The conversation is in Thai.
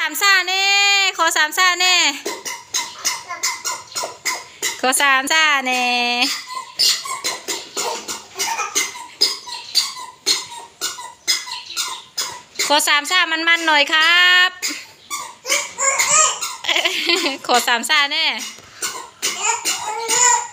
ามซ่าเน่ขอสามซ่าเน่ขอสามซ่าเน่ขอสามซ่ามันหน่อยครับขอสามซ่าเน่